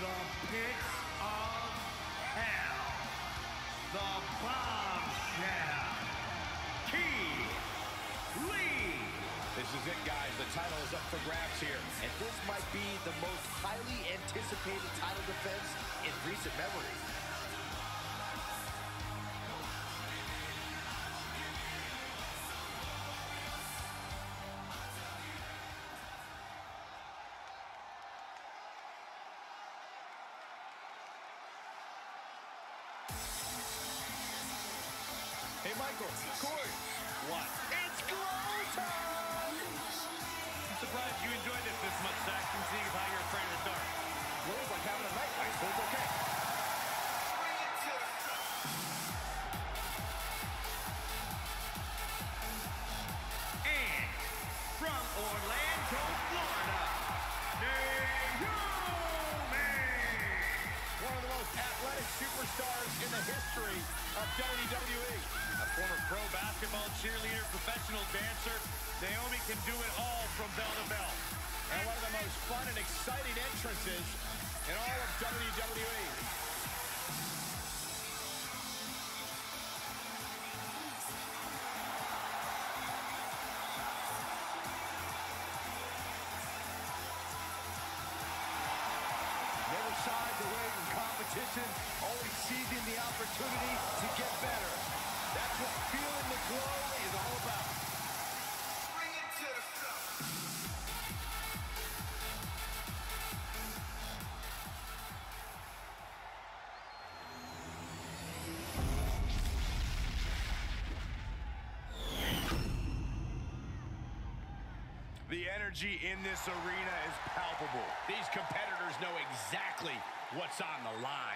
the pits of hell, the Bombshell, Keith Lee. This is it, guys. The title is up for grabs here. And this might be the most highly anticipated title defense in recent memory. Hey, Michael, Corey. What? It's glow time! I'm surprised you enjoyed this much, Saxton, seeing as how you're afraid of the dark. Glow's like having a nightlight, so it's okay. And from Orlando, Florida, Naomi. One of the most athletic superstars in the history of WWE. A former pro basketball cheerleader, professional dancer, Naomi can do it all from bell to bell. And one of the most fun and exciting entrances in all of WWE. Never shied away from competition, always seizing the opportunity to get better. That's what feeling the glow is all about. Bring it to the top. The energy in this arena is palpable. These competitors know exactly what's on the line.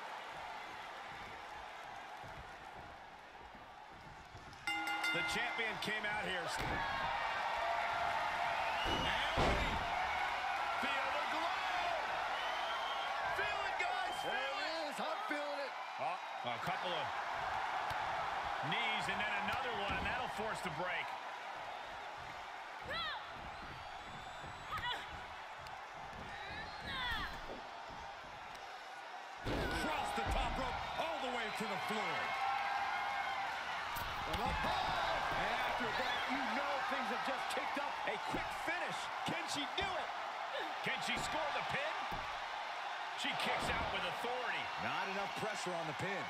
The champion came out here. Naomi, feel the glow. Feel it, guys. There it is. I'm feeling it. A couple of knees and then another one, and that'll force the break. Cross the top rope all the way to the floor. And after that, you know things have just kicked up. A quick finish. Can she do it? Can she score the pin? She kicks out with authority. Not enough pressure on the pin.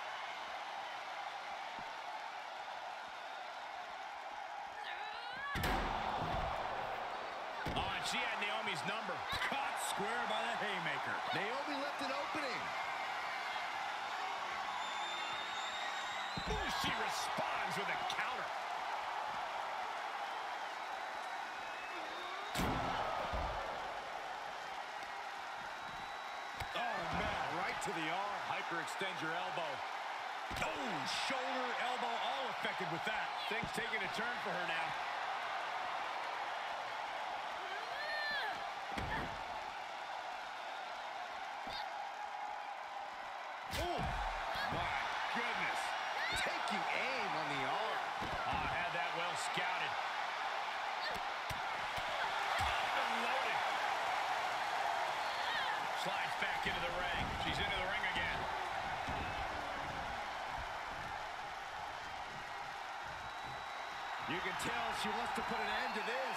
Oh, and she had Naomi's number. Caught square by the haymaker. Naomi left an opening. Ooh, she responds with a counter. Oh, man, right to the arm. Hyperextend your elbow. Oh, shoulder, elbow, all affected with that. Things taking a turn for her now. Oh, my goodness. Taking aim on the arm. Oh, had that well scouted. Loaded. Slides back into the ring. She's into the ring again. You can tell she wants to put an end to this.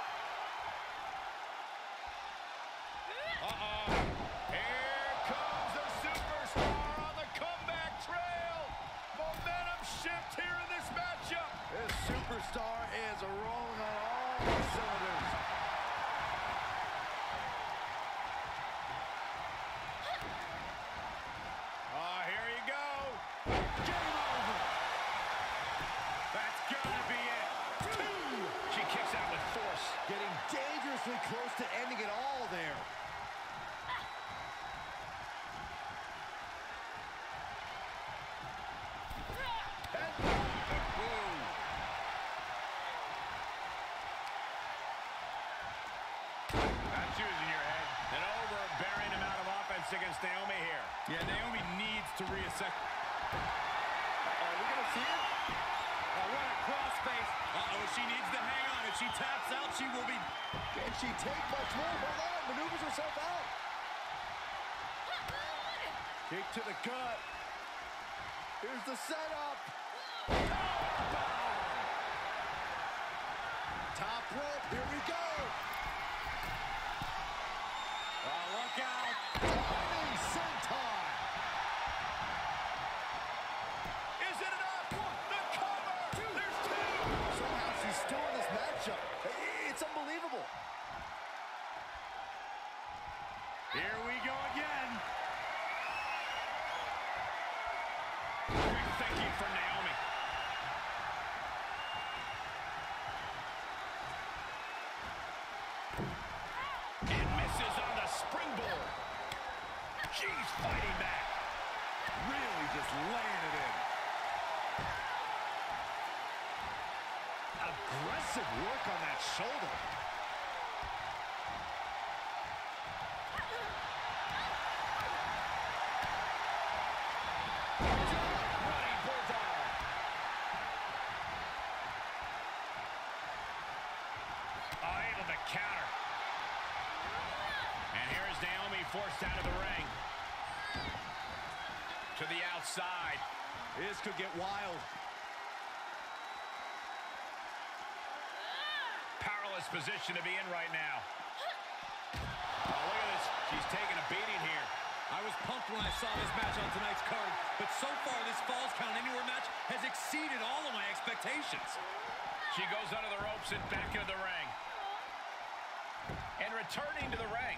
Uh-oh. Here comes the superstar on the comeback trail. Momentum shift here in this matchup. This superstar is rolling on all cylinders. Here you go. Game over. That's gotta be it. Two. She kicks out with force. Getting dangerously close to ending it all there. That's using your head. An overbearing amount of offense against Naomi here. Yeah, Naomi needs to reassess. Are we going to see it? What a crossface. Uh-oh, she needs to hang on. If she taps out, she will be... Can she take much more? Hold on, maneuvers herself out. Kick to the gut. Here's the setup. Top rope, here we go. Oh, look out. Diving senton. Is it enough? The cover. There's two. Somehow she's still in this matchup. It's unbelievable. Here we go again. Quick thinking for Naomi. And misses on the springboard. She's fighting back. Really just laying it in. Aggressive work on that shoulder. Running bulldog. Able to counter. And here is Naomi forced out of the ring. To the outside. This could get wild. Powerless position to be in right now. Oh, look at this. She's taking a beating here. I was pumped when I saw this match on tonight's card, but so far this Falls Count Anywhere match has exceeded all of my expectations. She goes under the ropes and back into the ring. And returning to the ring.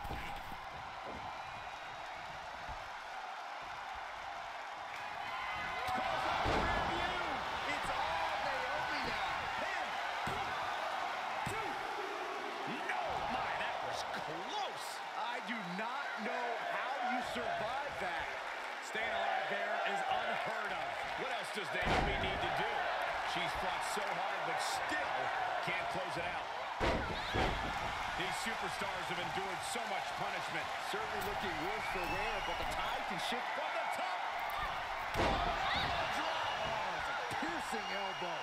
It's all Naomi now. Pin. 1, 2. No, my, that was close. I do not know how you survive that. Staying alive there is unheard of. What else does Naomi need to do? She's fought so hard, but still can't close it out. These superstars have endured so much punishment. Certainly looking worse for wear, but the tide can shift from the top. Drop. Oh, it's a piercing elbow.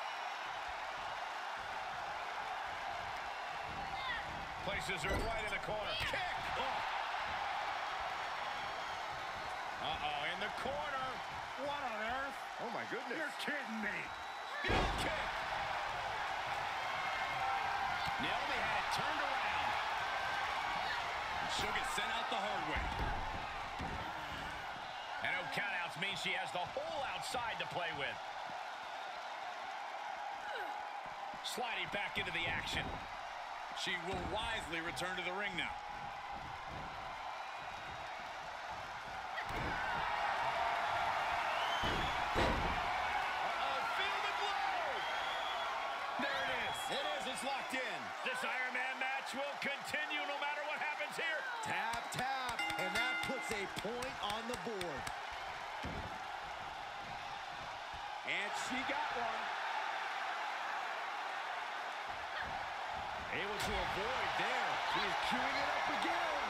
Places her right in the corner. Kick! Uh-oh, in the corner. What on earth? Oh, my goodness. You're kidding me. Heel kick. Naomi had it turned around. She'll get sent out the hard way. And no countouts means she has the whole outside to play with. Sliding back into the action. She will wisely return to the ring now. Feel the glow. There it is. It is. It's locked in. This Iron Man match will continue no matter what happens here. Tap, tap. And that puts a point on the board. And she got one. Able to avoid there. She is queuing it up again.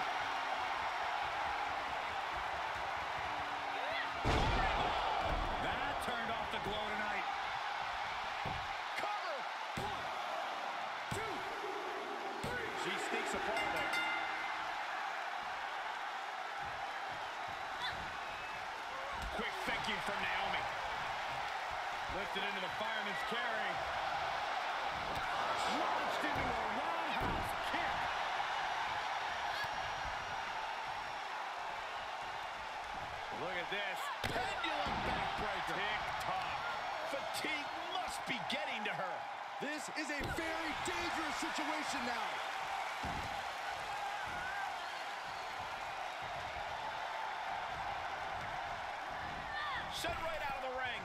That turned off the glow tonight. Cover. 1, 2, 3. She sneaks apart there. Quick thinking from Naomi. Lifted into the fireman's carry. Launched into a roundhouse kick. Look at this. Pendulum backbreaker. Tick-tock. Fatigue must be getting to her. This is a very dangerous situation now. Sent right out of the ring.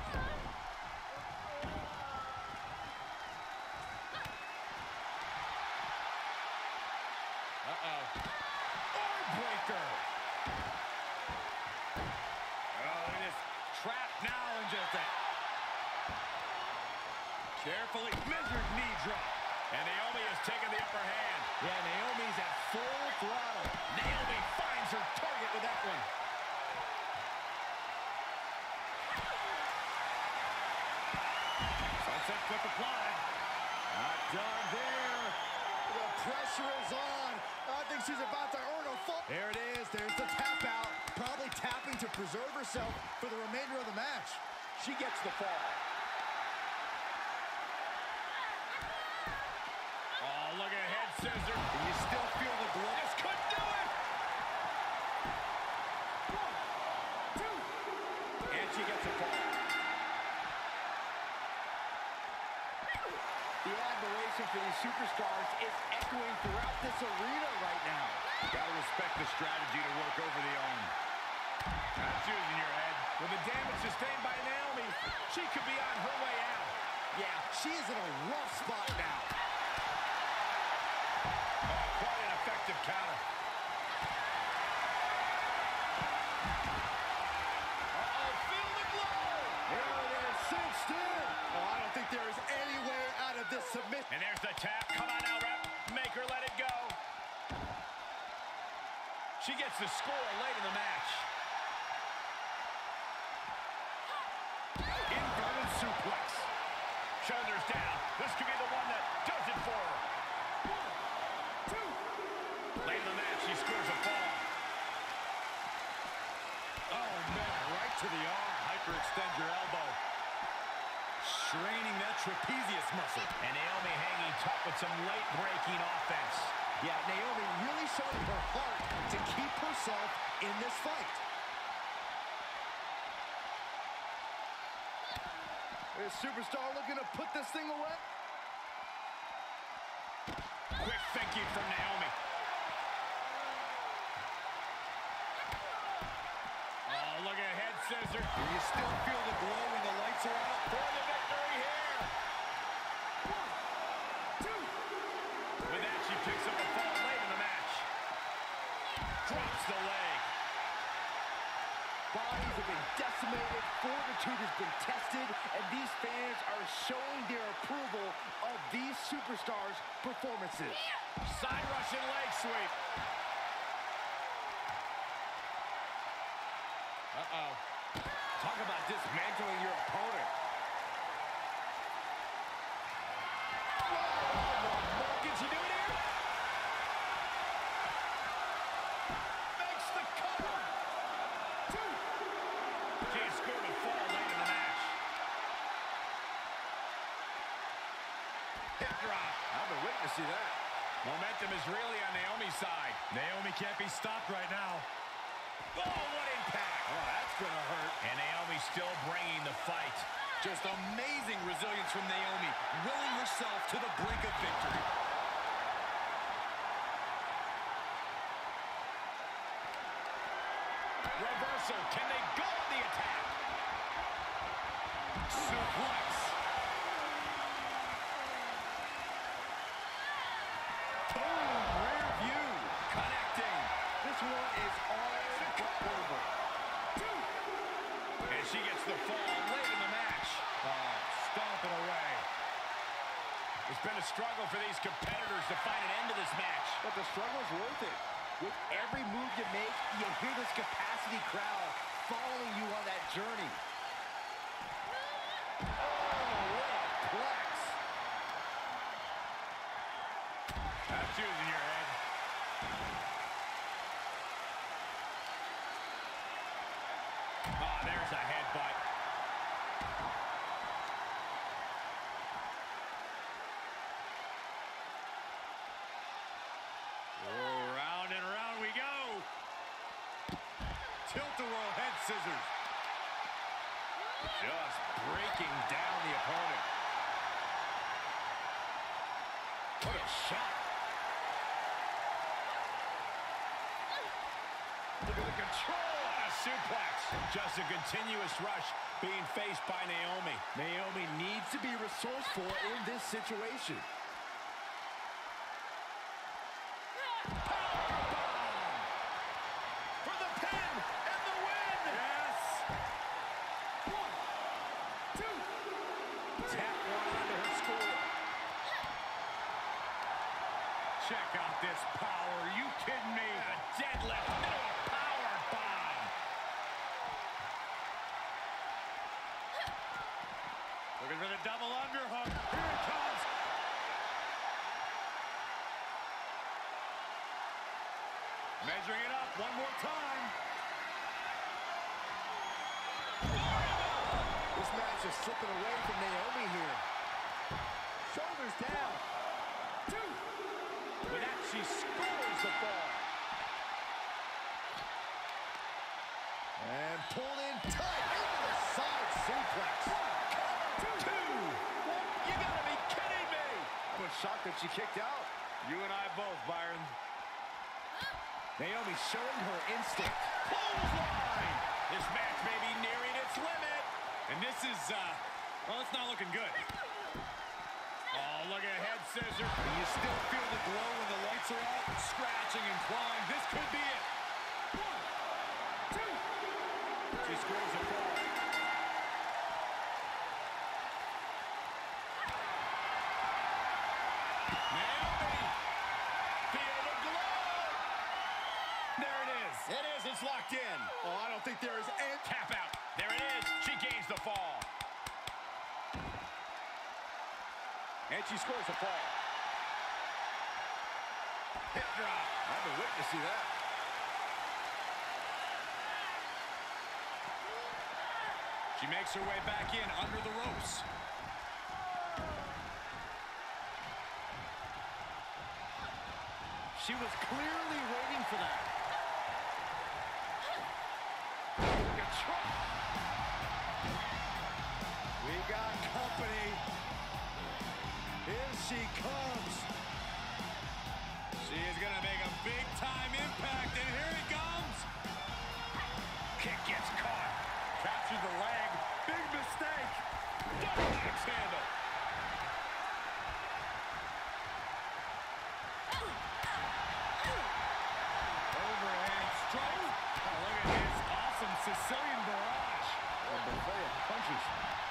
Uh-oh. Arm breaker. Oh, it is trapped now in just that. Carefully measured knee drop. And Naomi has taken the upper hand. Yeah, Naomi's at full throttle. Naomi finds her target with that one. Sunset flip applied. Not done there. The pressure is on. I think she's about to earn a fall. There it is. There's the tap out. Probably tapping to preserve herself for the remainder of the match. She gets the fall. Oh, look at head scissor. And you still feel the glow. This could do it. And she gets a fall. The admiration for these superstars is echoing throughout this arena right now. Gotta respect the strategy to work over the arm. That's using your head. With the damage sustained by Naomi, she could be on her way out. Yeah, she is in a rough spot now. Oh, quite an effective counter. Uh-oh, feel the blow! There it is, cinched in. Oh, I don't think there is any way out of this submission. And there's the tap. Come on now, rep. Make her let it go. She gets the score late in the match. Inverted suplex. Shoulders down. This could be the one that does it for her. 1, 2. Late in the match, she scores a fall. Oh, man, right to the arm. Hyperextend your elbow. Straining that trapezius muscle. And Naomi hanging tough with some late-breaking offense. Yeah, Naomi really showing her heart to keep herself in this fight. This superstar looking to put this thing away. Quick thinking from Naomi. Oh, look at head scissor. Do you still feel the glow when the lights are out? For the victory here. 1, 2. With that, she picks up a fall late in the match. Drops the leg. Bodies have been decimated, fortitude has been tested, and these fans are showing their approval of these superstars' performances. Side Russian leg sweep. Uh-oh. Talk about dismantling your opponent. Can she do it here? Makes the cover. 2. She scored a fall late in the match. Hip drop. I've been waiting to see that. Momentum is really on Naomi's side. Naomi can't be stopped right now. Oh, what impact. Oh, that's gonna hurt. And Naomi still bringing the fight. Just amazing resilience from Naomi, willing herself to the brink of victory. Reversal. Can they go on the attack? Suplex. Boom, rear view. Connecting. This one is all over. 2. And she gets the fall late in the match. Stomping away. It's been a struggle for these competitors to find an end to this match. But the struggle's worth it. With every move you make, you hear this capacity crowd following you on that journey. Oh, what a plex. That's using your head. Oh, there's a headbutt. Oh, round and round we go. Tilt-a-whirl head scissors. Just breaking down the opponent. What a shot. Look at the control. What a suplex. Just a continuous rush being faced by Naomi. Naomi needs to be resourceful in this situation. For the pin and the win. Yes. 1, 2. Tap one onto her score. Check out this power. Are you kidding me? A deadlift into a power bomb. Looking for the double underhook. Here it comes. Measuring it up one more time. This match is slipping away from Naomi here. Shoulders down. With that, she scores the fall. And pulled in tight into the side suplex. Two. You gotta be kidding me. I was shocked that she kicked out. You and I both, Byron. Naomi showing her instinct. Clothesline. This match may be nearing its limit. And this is, well, it's not looking good. Oh, look at head scissor. You still feel the glow when the lights are out? Scratching and clawing. This could be it. 1, 2. She scores a fall. Naomi. Feel the glow. There it is. It is. It's locked in. Oh, I don't think there is any... Tap out. There it is. She gains the fall. And she scores a fall. Hip drop. I've been waiting to see that. She makes her way back in under the ropes. She was clearly waiting for that. We got company. Here she comes. She is going to make a big-time impact, and here he comes. Kick gets caught. Captured the leg. Big mistake. Double axe handle. Overhand strike. Oh, look at this awesome Sicilian barrage. A buffet of punches.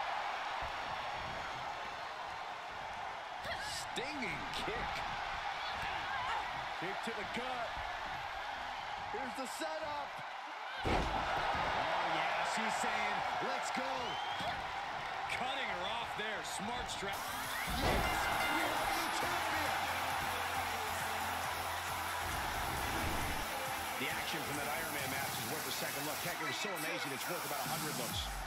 Stinging kick. Kick to the gut. Here's the setup. Oh, yeah, she's saying, let's go. Cutting her off there. Smart strap. Yes, we have a new champion. The action from that Iron Man match is worth a second look. Heck, it was so amazing, it's worth about 100 looks.